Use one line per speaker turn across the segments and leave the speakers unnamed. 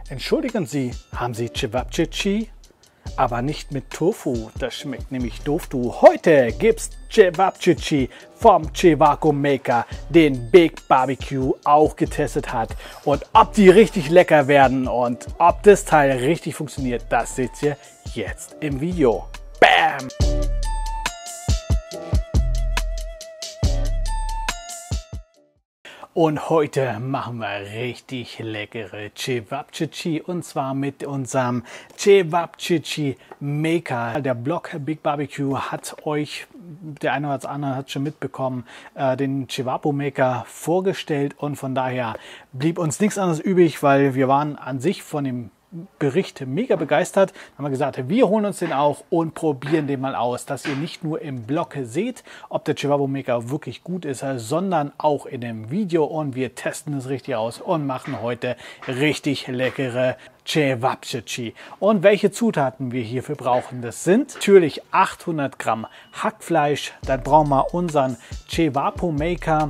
Entschuldigen Sie, haben Sie Cevapcici? Aber nicht mit Tofu, das schmeckt nämlich doof, du. Heute gibt's Cevapcici vom Cevaco Maker, den Big Barbecue auch getestet hat. Und ob die richtig lecker werden und ob das Teil richtig funktioniert, das seht ihr jetzt im Video. Bam! Und heute machen wir richtig leckere Cevapcici und zwar mit unserem Cevapcici Maker. Der Blog Big Barbecue hat euch, der eine oder andere hat schon mitbekommen, den Cevaco Maker vorgestellt und von daher blieb uns nichts anderes übrig, weil wir waren an sich von dem Bericht mega begeistert. Dann haben wir gesagt, wir holen uns den auch und probieren den mal aus, dass ihr nicht nur im Blog seht, ob der Cevaco Maker wirklich gut ist, sondern auch in dem Video und wir testen es richtig aus und machen heute richtig leckere Cevapcici. Und welche Zutaten wir hierfür brauchen, das sind natürlich 800 Gramm Hackfleisch, dann brauchen wir unseren Cevaco Maker.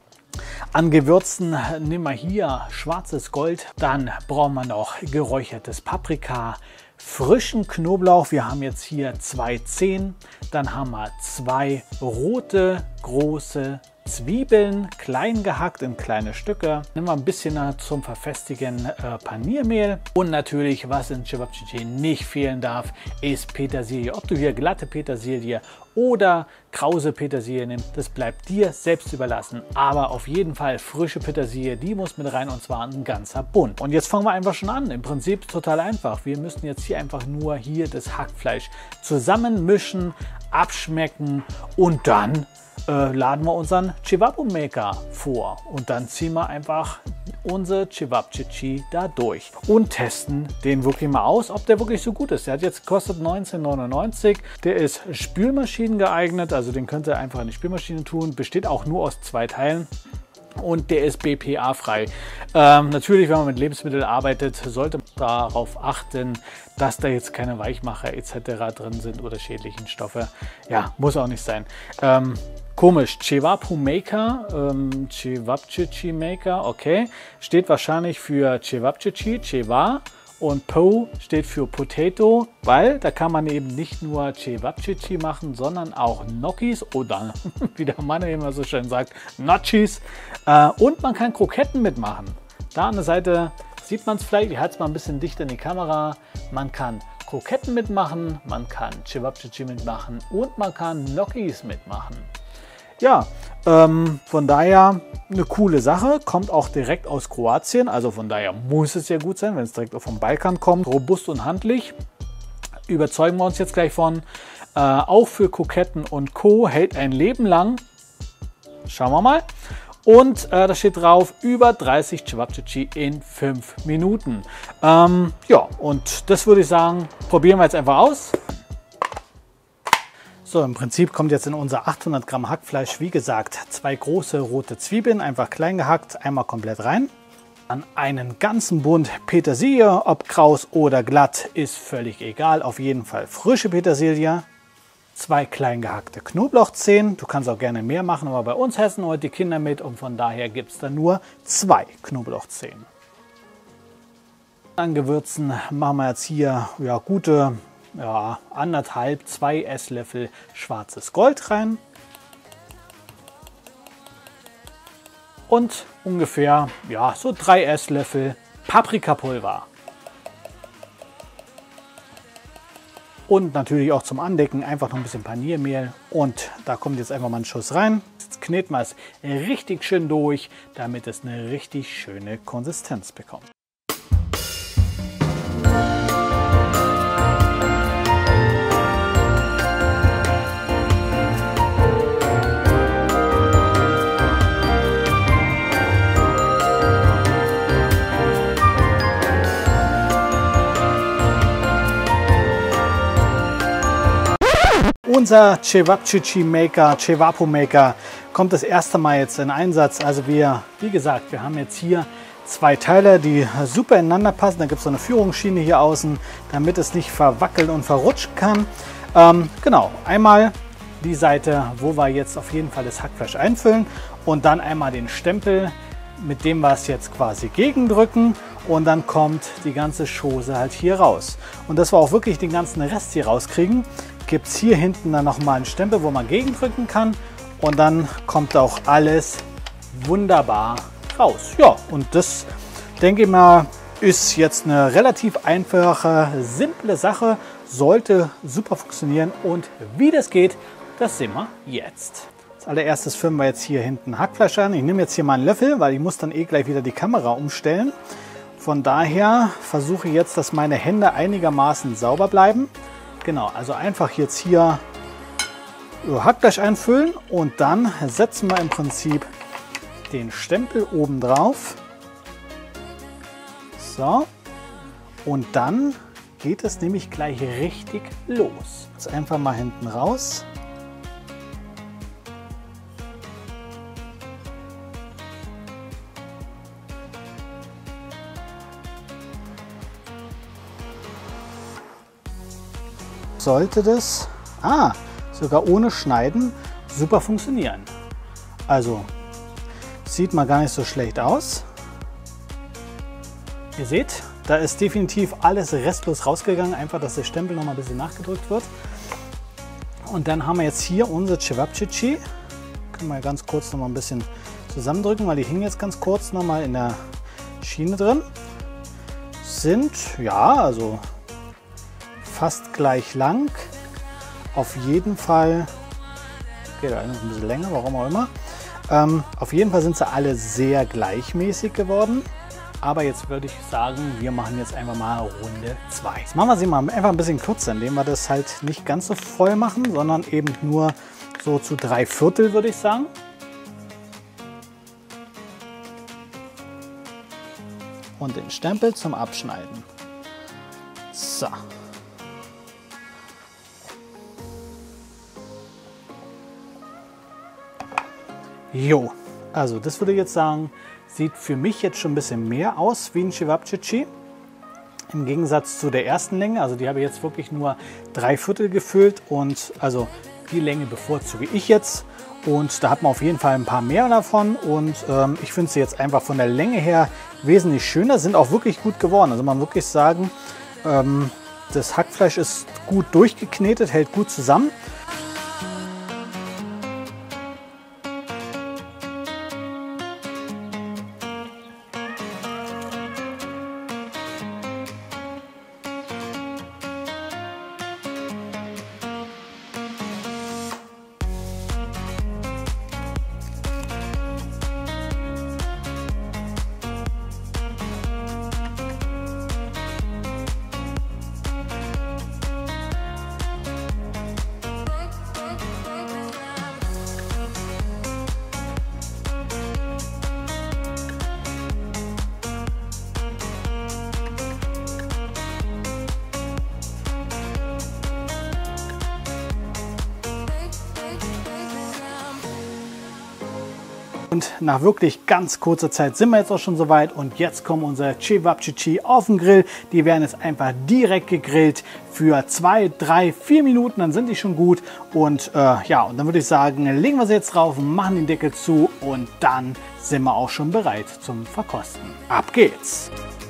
An Gewürzen nehmen wir hier schwarzes Gold, dann brauchen wir noch geräuchertes Paprika, frischen Knoblauch, wir haben jetzt hier 2 Zehen, dann haben wir 2 rote große Zwiebeln, klein gehackt in kleine Stücke. Nehmen wir ein bisschen zum Verfestigen Paniermehl. Und natürlich, was in Cevapcici nicht fehlen darf, ist Petersilie. Ob du hier glatte Petersilie oder krause Petersilie nimmst, das bleibt dir selbst überlassen. Aber auf jeden Fall frische Petersilie, die muss mit rein und zwar ein ganzer Bund. Und jetzt fangen wir einfach schon an. Im Prinzip total einfach. Wir müssen jetzt hier einfach nur das Hackfleisch zusammenmischen, abschmecken und dann laden wir unseren Cevaco Maker vor und dann ziehen wir einfach unsere Cevapcici da durch und testen den wirklich mal aus, ob der wirklich so gut ist. Der hat jetzt gekostet 19,99 €. Der ist Spülmaschinen geeignet, also den könnt ihr einfach in die Spülmaschine tun. Besteht auch nur aus 2 Teilen. Und der ist BPA-frei. Natürlich, wenn man mit Lebensmitteln arbeitet, sollte man darauf achten, dass da jetzt keine Weichmacher etc. drin sind oder schädlichen Stoffe. Ja, muss auch nicht sein. Komisch, Cevaco Maker, Cevapcici Maker, okay. Steht wahrscheinlich für Cevapcici, Ceva. Und Po steht für Potato, weil da kann man eben nicht nur Cevapcici machen, sondern auch Gnocchis oder, wie der Mann immer so schön sagt, Gnocchis. Und man kann Kroketten mitmachen. Da an der Seite sieht man es vielleicht, ich halte es mal ein bisschen dichter in die Kamera. Man kann Kroketten mitmachen, man kann Cevapcici mitmachen und man kann Gnocchis mitmachen. Ja, von daher eine coole Sache, kommt auch direkt aus Kroatien, also von daher muss es ja gut sein, wenn es direkt vom Balkan kommt. Robust und handlich, überzeugen wir uns jetzt gleich von. Auch für Kroketten und Co. hält ein Leben lang. Schauen wir mal. Und da steht drauf, über 30 Cevapcici in 5 Minuten. Ja, und das würde ich sagen, probieren wir jetzt einfach aus. So, im Prinzip kommt jetzt in unser 800 Gramm Hackfleisch, wie gesagt, 2 große rote Zwiebeln, einfach klein gehackt, einmal komplett rein. Dann einen ganzen Bund Petersilie, ob kraus oder glatt, ist völlig egal, auf jeden Fall frische Petersilie. 2 klein gehackte Knoblauchzehen, du kannst auch gerne mehr machen, aber bei uns essen heute die Kinder mit und von daher gibt es dann nur 2 Knoblauchzehen. An Gewürzen machen wir jetzt hier ja, gute 1,5, 2 Esslöffel schwarzes Gold rein und ungefähr ja, so 3 Esslöffel Paprikapulver. Und natürlich auch zum Andecken einfach noch ein bisschen Paniermehl und da kommt jetzt einfach mal ein Schuss rein. Jetzt kneten wir es richtig schön durch, damit es eine richtig schöne Konsistenz bekommt. Unser Cevapcici Maker, Cevaco Maker, kommt das erste Mal jetzt in Einsatz. Also wie gesagt, wir haben jetzt hier 2 Teile, die super ineinander passen. Da gibt es so eine Führungsschiene hier außen, damit es nicht verwackeln und verrutschen kann. Genau, einmal die Seite, wo wir jetzt auf jeden Fall das Hackfleisch einfüllen und dann einmal den Stempel, mit dem wir es jetzt quasi gegendrücken und dann kommt die ganze Chose halt hier raus. Und dass wir auch wirklich den ganzen Rest hier rauskriegen, gibt es hier hinten dann nochmal einen Stempel, wo man gegendrücken kann und dann kommt auch alles wunderbar raus. Ja, und das, denke ich mal, ist jetzt eine relativ einfache, simple Sache, sollte super funktionieren und wie das geht, das sehen wir jetzt. Als allererstes füllen wir jetzt hier hinten Hackfleisch an. Ich nehme jetzt hier mal einen Löffel, weil ich muss dann eh gleich wieder die Kamera umstellen. Von daher versuche ich jetzt, dass meine Hände einigermaßen sauber bleiben. Genau, also einfach jetzt hier Hackfleisch einfüllen und dann setzen wir im Prinzip den Stempel oben drauf. So, und dann geht es nämlich gleich richtig los. Jetzt einfach mal hinten raus. Sollte das, sogar ohne Schneiden, super funktionieren. Also, sieht mal gar nicht so schlecht aus. Ihr seht, da ist definitiv alles restlos rausgegangen, einfach, dass der Stempel noch mal ein bisschen nachgedrückt wird. Und dann haben wir jetzt hier unsere Cevapcici. Können wir ganz kurz noch mal ein bisschen zusammendrücken, weil die hingen jetzt ganz kurz noch mal in der Schiene drin. Sind, ja, also fast gleich lang. Auf jeden Fall, okay, da ist ein bisschen länger, warum auch immer. Auf jeden Fall sind sie alle sehr gleichmäßig geworden. Aber jetzt würde ich sagen, wir machen jetzt einfach mal Runde 2. Jetzt machen wir sie mal einfach ein bisschen kürzer, indem wir das halt nicht ganz so voll machen, sondern eben nur so zu 3/4, würde ich sagen. Und den Stempel zum Abschneiden. So. Jo, also das würde ich jetzt sagen, sieht für mich jetzt schon ein bisschen mehr aus wie ein Cevapcici. Im Gegensatz zu der ersten Länge, also die habe ich jetzt wirklich nur 3/4 gefüllt und also die Länge bevorzuge ich jetzt. Und da hat man auf jeden Fall ein paar mehr davon und ich finde sie jetzt einfach von der Länge her wesentlich schöner, sind auch wirklich gut geworden. Also man wirklich sagen, das Hackfleisch ist gut durchgeknetet, hält gut zusammen. Und nach wirklich ganz kurzer Zeit sind wir jetzt auch schon soweit und jetzt kommen unsere Cevapcici auf den Grill. Die werden jetzt einfach direkt gegrillt für 2, 3, 4 Minuten, dann sind die schon gut. Und ja, und dann würde ich sagen, legen wir sie jetzt drauf, machen den Deckel zu und dann sind wir auch schon bereit zum Verkosten. Ab geht's!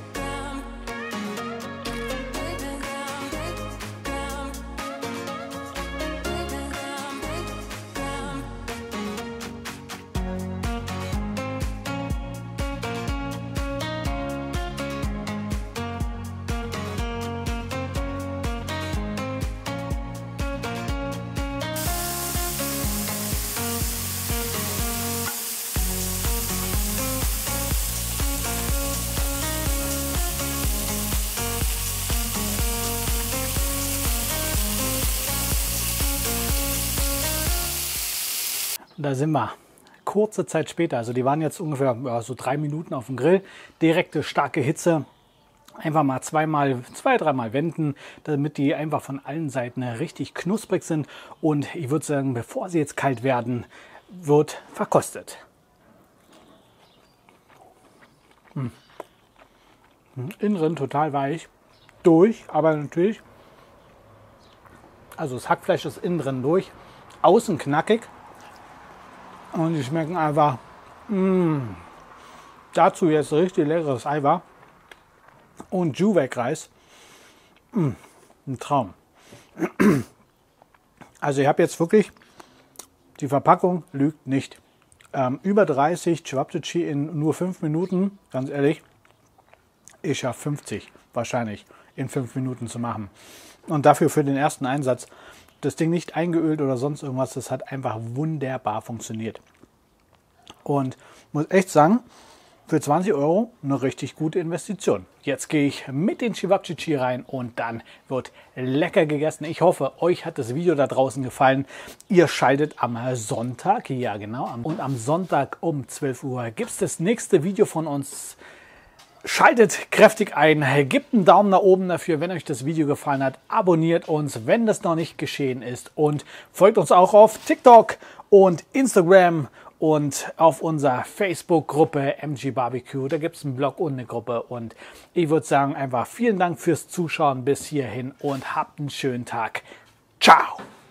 Da sind wir. Kurze Zeit später, also die waren jetzt ungefähr so 3 Minuten auf dem Grill. Direkte starke Hitze. Einfach mal 2, 3 Mal wenden, damit die einfach von allen Seiten richtig knusprig sind. Und ich würde sagen, bevor sie jetzt kalt werden, wird verkostet. Innen drin total weich, durch, aber natürlich, also das Hackfleisch ist innen drin durch, außen knackig. Und die schmecken einfach, dazu jetzt richtig leckeres Eiweiß. und Juwek-Reis. Ein Traum. Also ich habe jetzt wirklich, die Verpackung lügt nicht. Über 30 Cevapcici in nur 5 Minuten, ganz ehrlich, ich schaffe 50 wahrscheinlich in 5 Minuten zu machen. Und dafür für den ersten Einsatz, das Ding nicht eingeölt oder sonst irgendwas, das hat einfach wunderbar funktioniert. Und muss echt sagen, für 20 € eine richtig gute Investition. Jetzt gehe ich mit den Cevapcici rein und dann wird lecker gegessen. Ich hoffe, euch hat das Video da draußen gefallen. Ihr schaltet am Sonntag, ja genau, und am Sonntag um 12 Uhr gibt es das nächste Video von uns. Schaltet kräftig ein, gebt einen Daumen nach oben dafür, wenn euch das Video gefallen hat. Abonniert uns, wenn das noch nicht geschehen ist. Und folgt uns auch auf TikTok und Instagram und auf unserer Facebook-Gruppe MG Barbecue. Da gibt es einen Blog und eine Gruppe. Und ich würde sagen, einfach vielen Dank fürs Zuschauen bis hierhin und habt einen schönen Tag. Ciao!